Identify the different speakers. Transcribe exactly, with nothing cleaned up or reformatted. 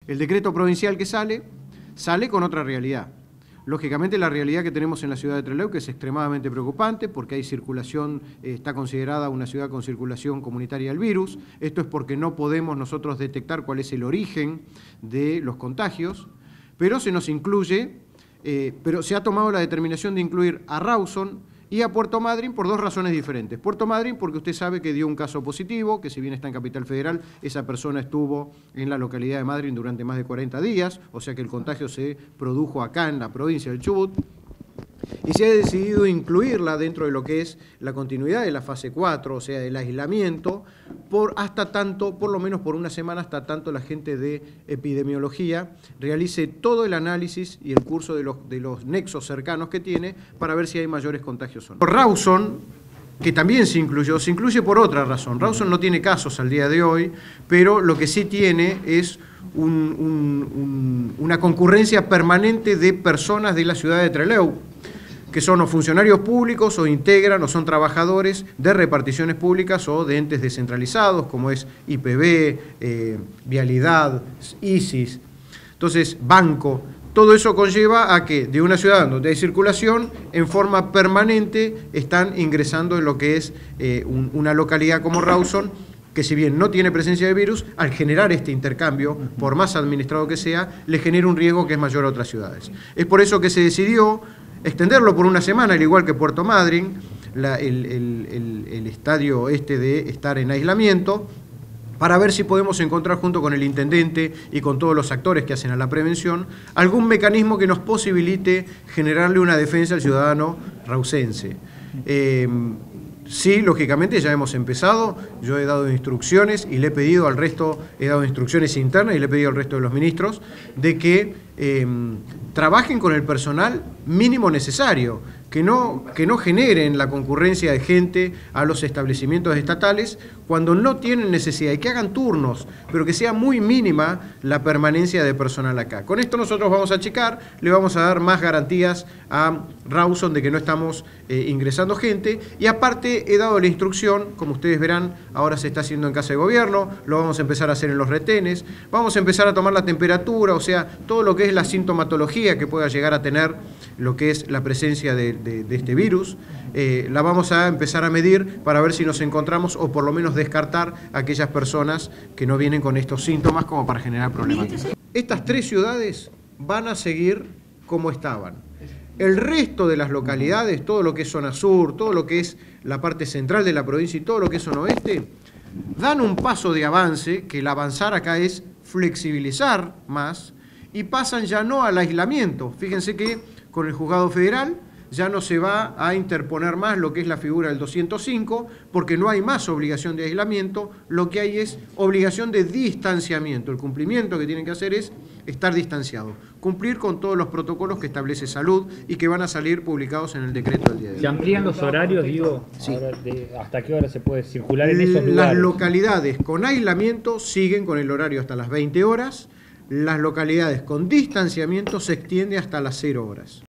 Speaker 1: El decreto provincial que sale, sale con otra realidad. Lógicamente la realidad que tenemos en la ciudad de Trelew, que es extremadamente preocupante porque hay circulación, eh, está considerada una ciudad con circulación comunitaria del virus. Esto es porque no podemos nosotros detectar cuál es el origen de los contagios, pero se nos incluye, eh, pero se ha tomado la determinación de incluir a Rawson y a Puerto Madryn por dos razones diferentes. Puerto Madryn porque usted sabe que dio un caso positivo, que si bien está en Capital Federal, esa persona estuvo en la localidad de Madryn durante más de cuarenta días, o sea que el contagio se produjo acá en la provincia del Chubut, y se ha decidido incluirla dentro de lo que es la continuidad de la fase cuatro, o sea, del aislamiento, por hasta tanto, por lo menos por una semana, hasta tanto la gente de epidemiología realice todo el análisis y el curso de los, de los nexos cercanos que tiene para ver si hay mayores contagios o no. Rawson, que también se incluyó, se incluye por otra razón. Rawson no tiene casos al día de hoy, pero lo que sí tiene es un, un, un, una concurrencia permanente de personas de la ciudad de Trelew, que son o funcionarios públicos o integran o son trabajadores de reparticiones públicas o de entes descentralizados, como es I P B, eh, Vialidad, ISIS, entonces Banco. Todo eso conlleva a que de una ciudad donde hay circulación, en forma permanente están ingresando en lo que es eh, un, una localidad como Rawson, que si bien no tiene presencia de virus, al generar este intercambio, por más administrado que sea, le genera un riesgo que es mayor a otras ciudades. Es por eso que se decidió extenderlo por una semana, al igual que Puerto Madryn, la, el, el, el, el estadio este de estar en aislamiento, para ver si podemos encontrar junto con el intendente y con todos los actores que hacen a la prevención, algún mecanismo que nos posibilite generarle una defensa al ciudadano rawsense. Eh, Sí, lógicamente ya hemos empezado, yo he dado instrucciones y le he pedido al resto, he dado instrucciones internas y le he pedido al resto de los ministros de que eh, trabajen con el personal mínimo necesario, que no, que no generen la concurrencia de gente a los establecimientos estatales cuando no tienen necesidad y que hagan turnos, pero que sea muy mínima la permanencia de personal acá. Con esto nosotros vamos a achicar, le vamos a dar más garantías a Rawson de que no estamos eh, ingresando gente y aparte he dado la instrucción, como ustedes verán, ahora se está haciendo en Casa de Gobierno, lo vamos a empezar a hacer en los retenes, vamos a empezar a tomar la temperatura, o sea, todo lo que es la sintomatología que pueda llegar a tener lo que es la presencia de, de, de este virus, eh, la vamos a empezar a medir para ver si nos encontramos o por lo menos descartar a aquellas personas que no vienen con estos síntomas como para generar problemas. Estas tres ciudades van a seguir como estaban. El resto de las localidades, todo lo que es zona sur, todo lo que es la parte central de la provincia y todo lo que es zona oeste, dan un paso de avance, que el avanzar acá es flexibilizar más, y pasan ya no al aislamiento. Fíjense que con el Juzgado Federal ya no se va a interponer más lo que es la figura del doscientos cinco, porque no hay más obligación de aislamiento, lo que hay es obligación de distanciamiento. El cumplimiento que tienen que hacer es estar distanciados, cumplir con todos los protocolos que establece Salud y que van a salir publicados en el decreto del día de hoy.
Speaker 2: ¿Se amplían los horarios, digo?
Speaker 1: Sí.
Speaker 2: Ahora, de, ¿hasta qué hora se puede circular en esos lugares?
Speaker 1: Las localidades con aislamiento siguen con el horario hasta las veinte horas, las localidades con distanciamiento se extiende hasta las cero horas.